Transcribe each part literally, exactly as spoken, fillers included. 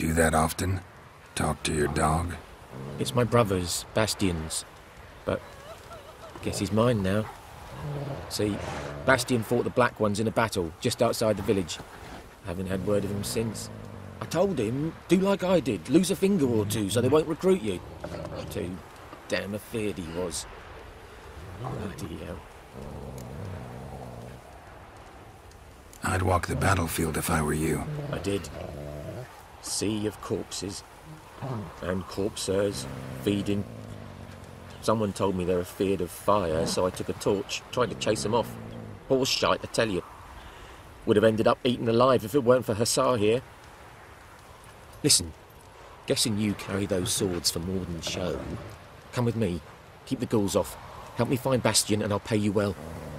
Do that often? Talk to your dog? It's my brother's, Bastian's. But I guess he's mine now. See, Bastian fought the Black Ones in a battle just outside the village. I haven't had word of him since. I told him, do like I did, lose a finger or two so they won't recruit you. Too damn afeard he was. Bloody hell. I'd walk the battlefield if I were you. I did. Sea of corpses. And corpsers feeding. Someone told me they're afeard of fire, so I took a torch, tried to chase them off. Horse shite, I tell you. Would have ended up eaten alive if it weren't for Hussar here. Listen, guessing you carry those swords for more than show. Come with me. Keep the ghouls off. Help me find Bastian and I'll pay you well.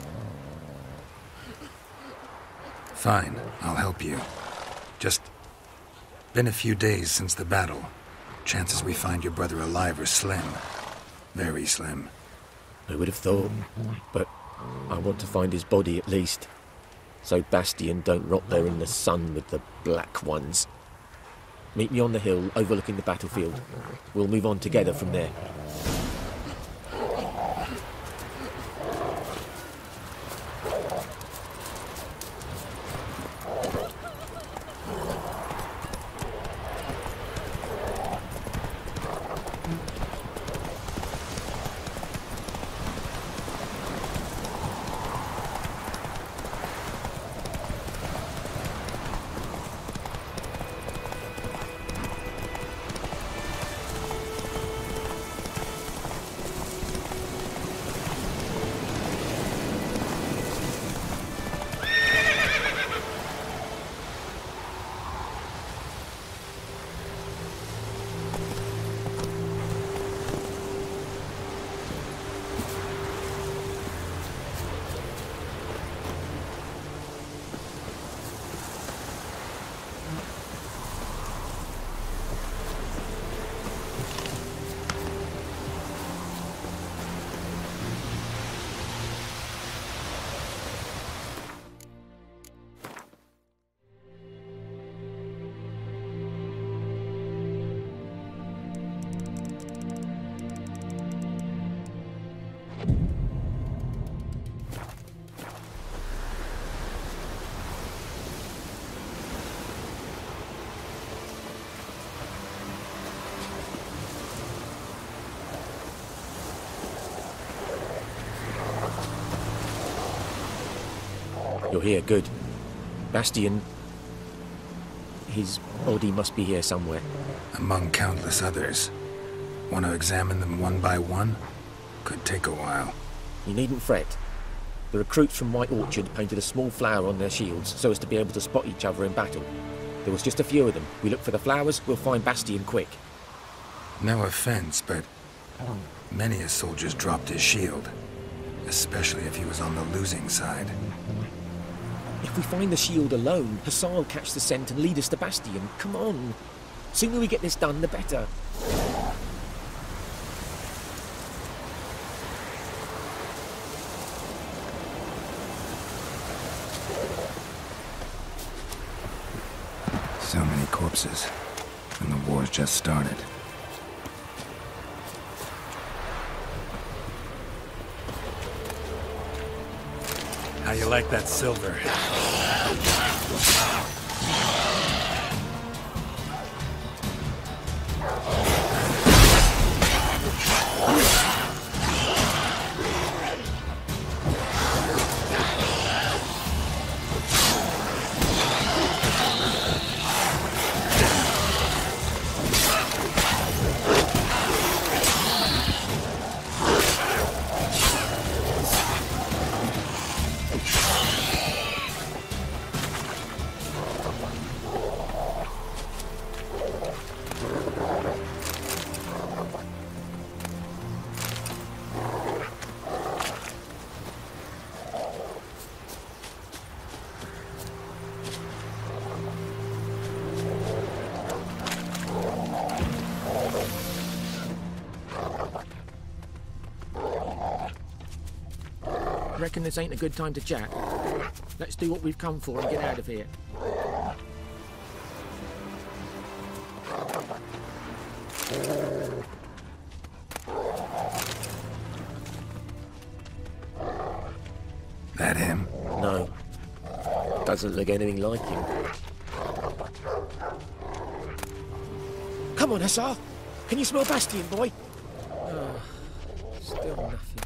Fine, I'll help you. Just been a few days since the battle. Chances we find your brother alive are slim. Very slim. I would have thought, but I want to find his body at least. So Bastian don't rot there in the sun with the Black Ones. Meet me on the hill overlooking the battlefield. We'll move on together from there. You're here, good. Bastian... his body must be here somewhere. Among countless others. Want to examine them one by one? Could take a while. You needn't fret. The recruits from White Orchard painted a small flower on their shields so as to be able to spot each other in battle. There was just a few of them. We look for the flowers, we'll find Bastian quick. No offense, but many a soldier's dropped his shield. Especially if he was on the losing side. If we find the shield alone, Hussar will catch the scent and lead us to Bastian. Come on. Sooner we get this done, the better. So many corpses. And the war's just started. How you like that silver? Reckon this ain't a good time to chat? Let's do what we've come for and get out of here. That him? No. Doesn't look anything like him. Come on, Hussar. Can you smell Bastion, boy? Oh, still nothing.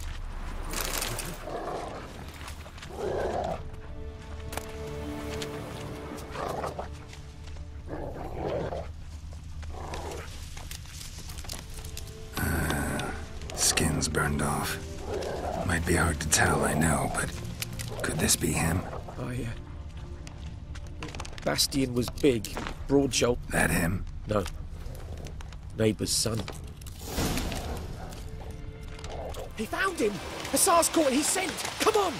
Uh, skin's burned off. Might be hard to tell, I know, but could this be him? Oh, yeah. Bastion was big, broad-shouldered. That him? No. Neighbour's son. He found him! Hussar's caught his scent! Come on!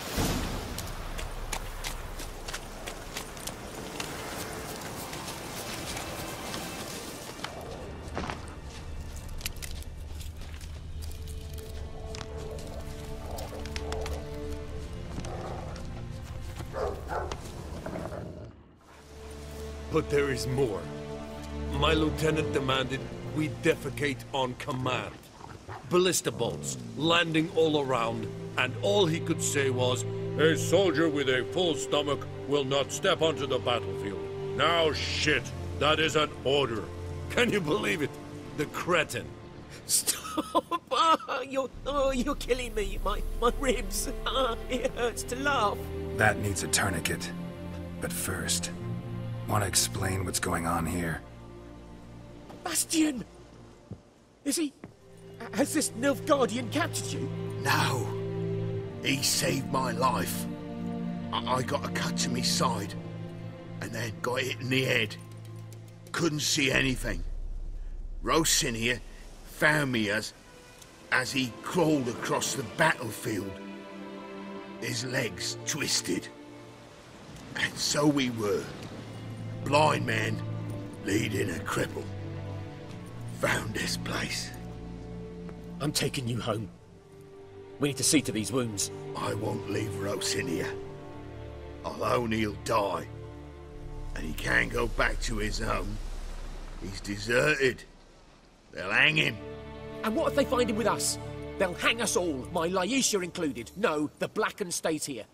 But there is more. My lieutenant demanded we defecate on command. Ballista bolts, landing all around, and all he could say was, "A soldier with a full stomach will not step onto the battlefield." Now shit, that is an order. Can you believe it? The cretin. Stop! Oh, you're, oh, you're killing me. My, my ribs. Ah, it hurts to laugh. That needs a tourniquet. But first, want to explain what's going on here? Bastion! Is he... Has this Nilfgaardian captured you? No. He saved my life. I, I got a cut to my side, and then got hit in the head. Couldn't see anything. Rosin here found me as... as he crawled across the battlefield. His legs twisted. And so we were. Blind man leading a cripple. Found this place. I'm taking you home. We need to see to these wounds. I won't leave Rosin here. Alone he'll die. And he can't go back to his home. He's deserted. They'll hang him. And what if they find him with us? They'll hang us all, my Laisha included. No, the Blackened stays here.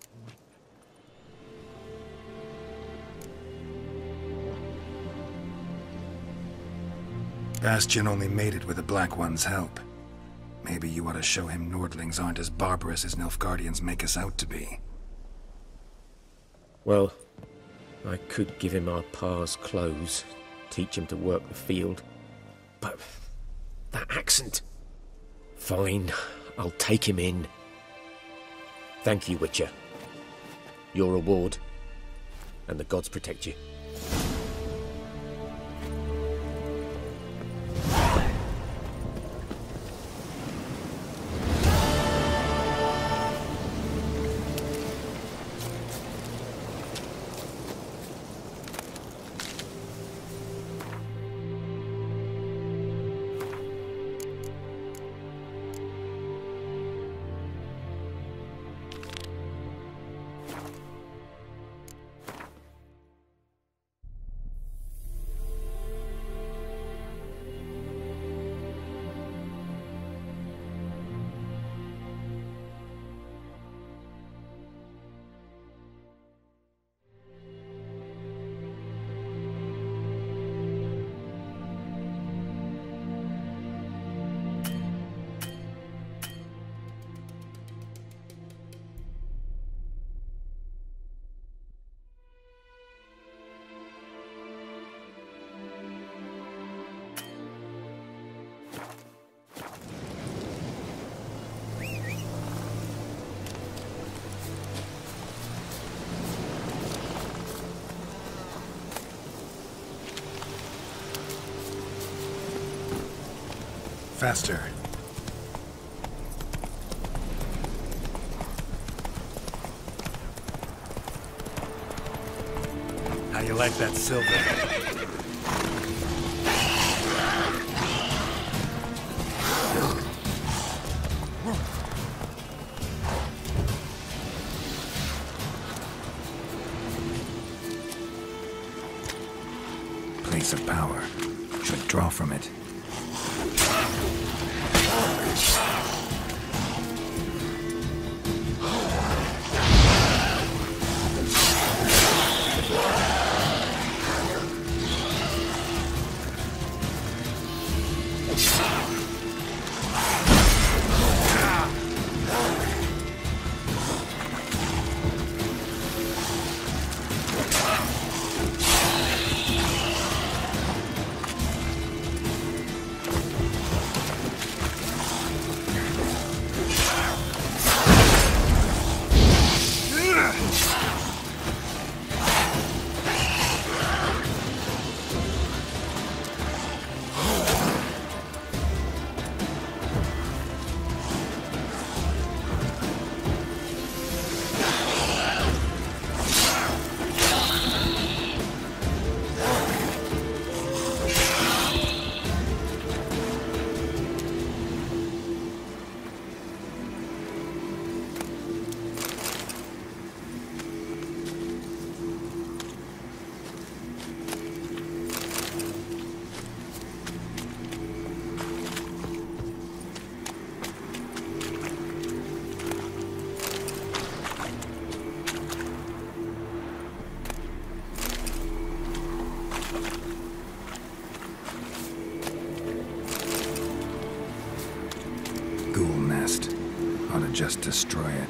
Bastion only made it with the Black One's help. Maybe you ought to show him Nordlings aren't as barbarous as Nilfgaardians make us out to be. Well, I could give him our pa's clothes, teach him to work the field. But that accent... Fine, I'll take him in. Thank you, Witcher. Your reward, and the gods protect you. Faster. How you like that silver? place of power. Should draw from it. Just destroy it.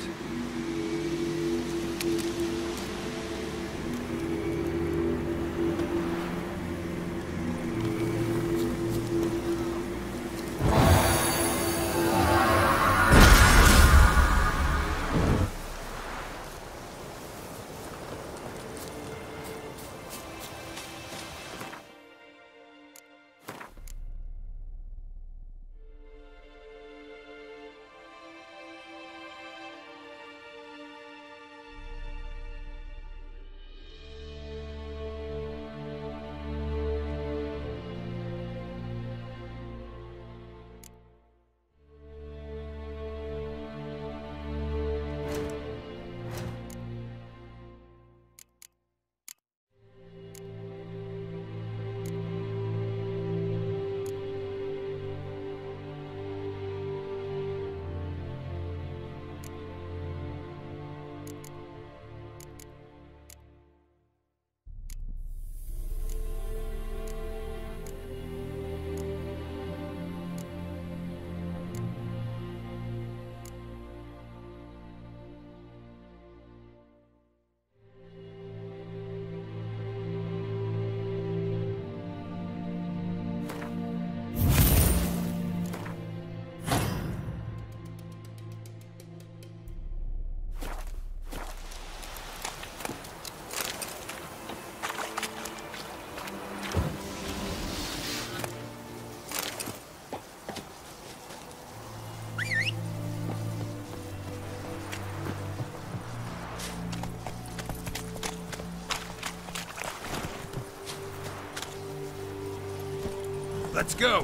Let's go!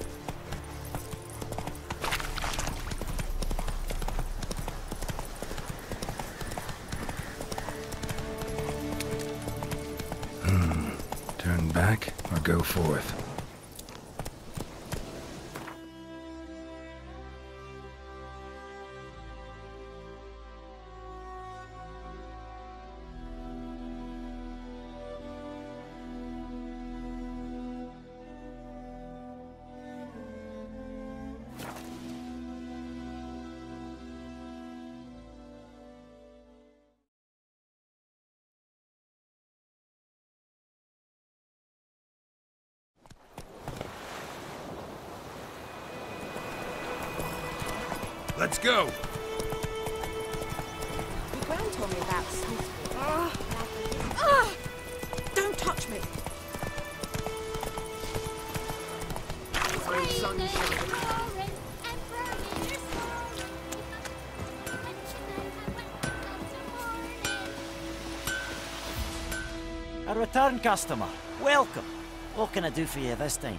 Hmm. Turn back or go forth? Let's go! Your grand told me about something. Ah! Ah! Don't touch me! A return customer. Welcome. What can I do for you this time?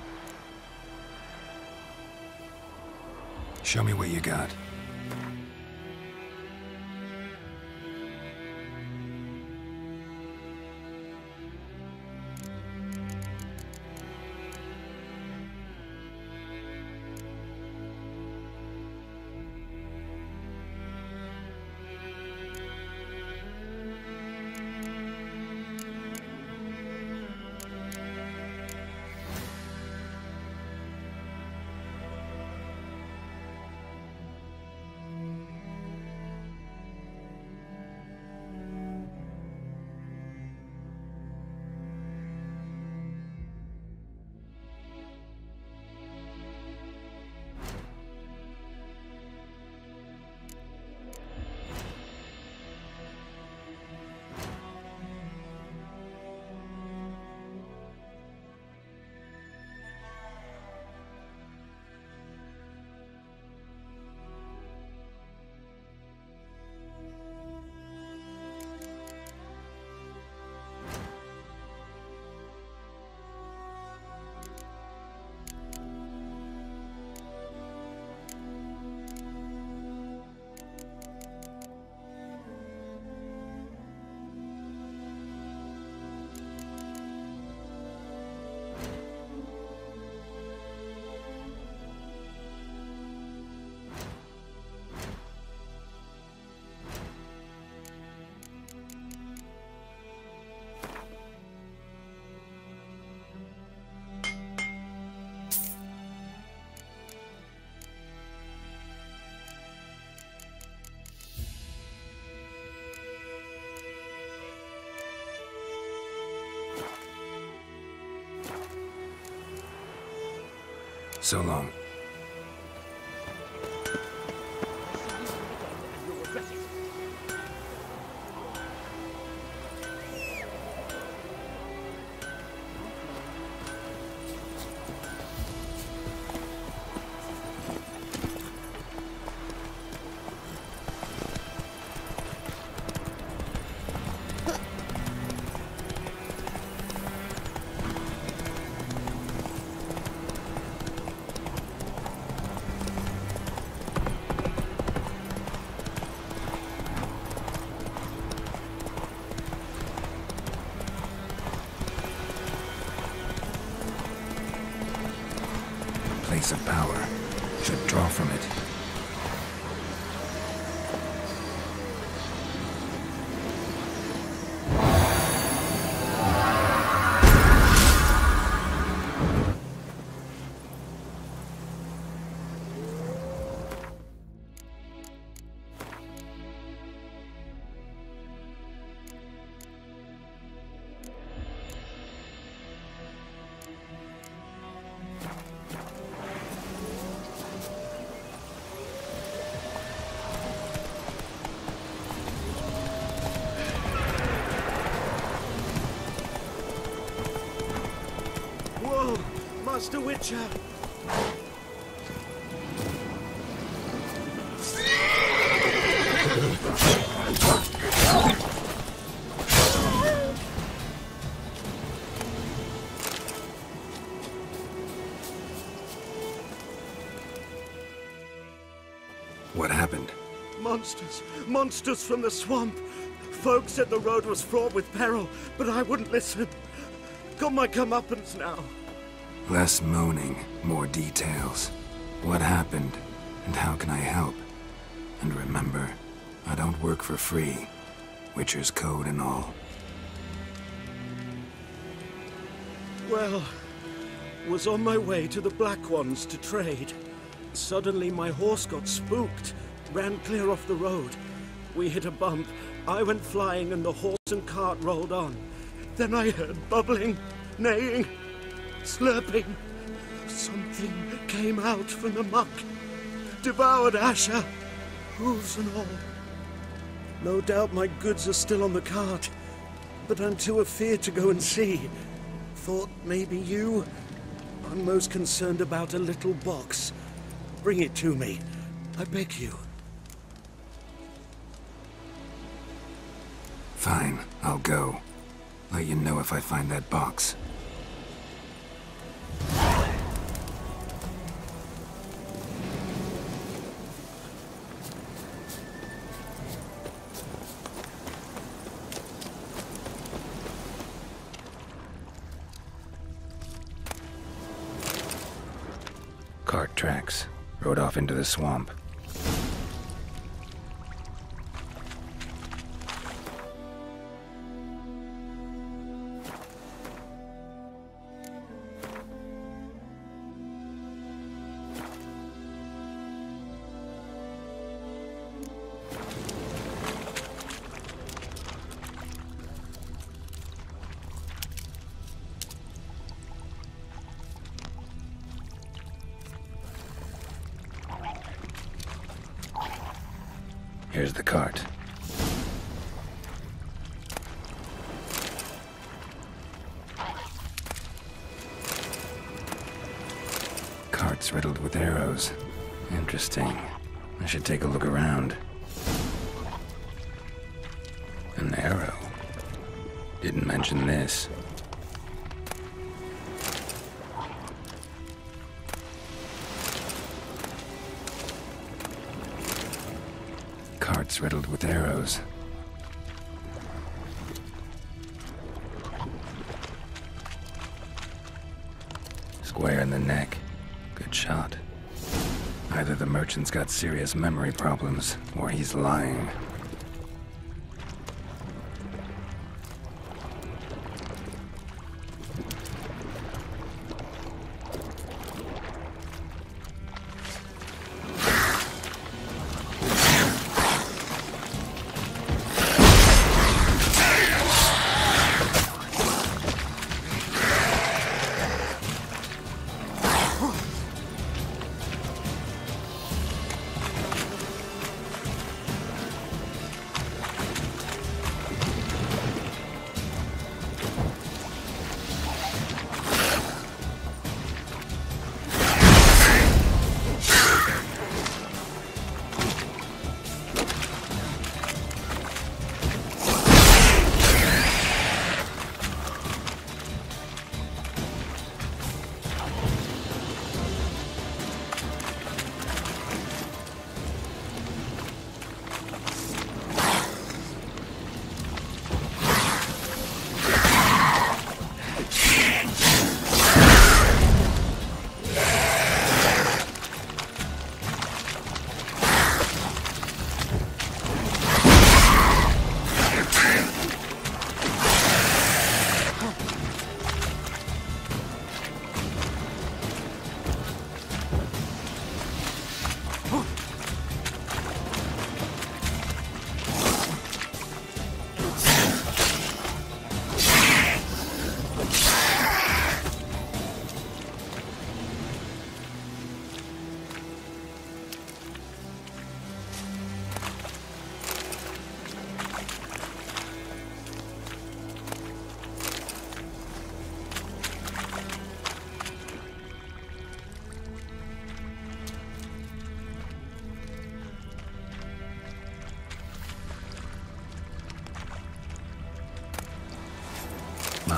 Show me what you got. So long. Place of power. Should draw from it. Master Witcher! What happened? Monsters! Monsters from the swamp! Folk said the road was fraught with peril, but I wouldn't listen. Got my comeuppance now. Less moaning, more details. What happened, and how can I help? And remember, I don't work for free. Witcher's code and all. Well, was on my way to the Black Ones to trade. Suddenly my horse got spooked, ran clear off the road. We hit a bump, I went flying and the horse and cart rolled on. Then I heard bubbling, neighing, slurping. Something came out from the muck, devoured Asher, hooves and all. No doubt my goods are still on the cart, but I'm too afeard to go and see. Thought maybe you? I'm most concerned about a little box. Bring it to me, I beg you. Fine, I'll go. Let you know if I find that box. Cart tracks. Rode off into the swamp. Here's the cart. Cart's riddled with arrows. Interesting. I should take a look around. An arrow. Didn't mention this. Cart's riddled with arrows. Square in the neck. Good shot. Either the merchant's got serious memory problems, or he's lying.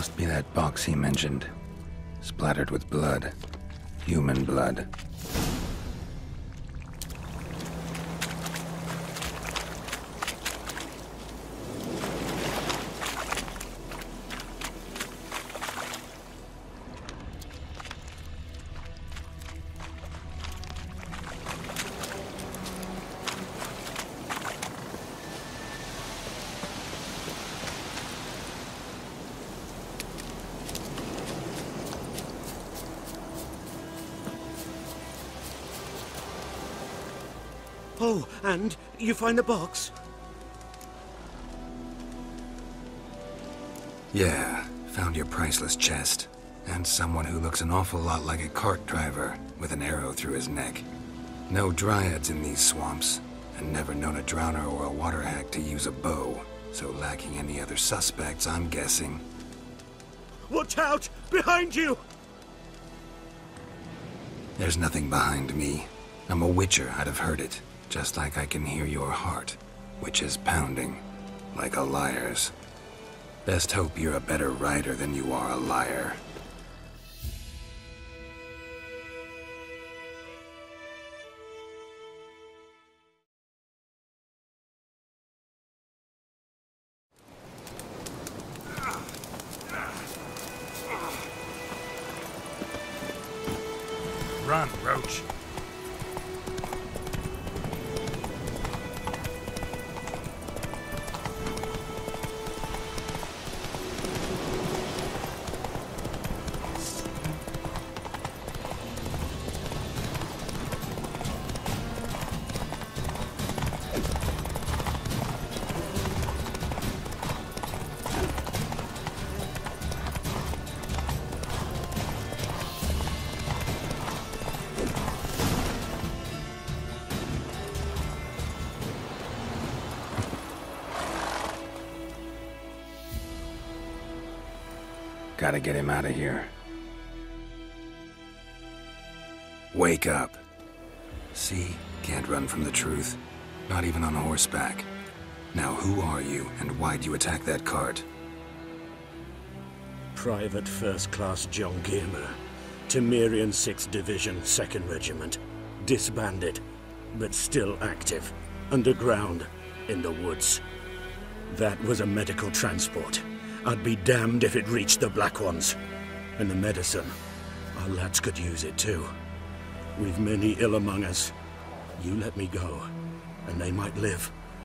Must be that box he mentioned. Splattered with blood. Human blood. Oh, and you find the box? Yeah, found your priceless chest. And someone who looks an awful lot like a cart driver with an arrow through his neck. No dryads in these swamps, and never known a drowner or a water hack to use a bow. So lacking any other suspects, I'm guessing. Watch out! Behind you! There's nothing behind me. I'm a witcher, I'd have heard it. Just like I can hear your heart, which is pounding, like a liar's. Best hope you're a better rider than you are a liar. Run, Roach. Gotta get him out of here. Wake up. See? Can't run from the truth. Not even on horseback. Now who are you, and why'd you attack that cart? Private First Class John Gilmer. Temerian sixth Division, second Regiment. Disbanded, but still active. Underground, in the woods. That was a medical transport. I'd be damned if it reached the Black Ones. And the medicine, our lads could use it too. We've many ill among us. You let me go, and they might live.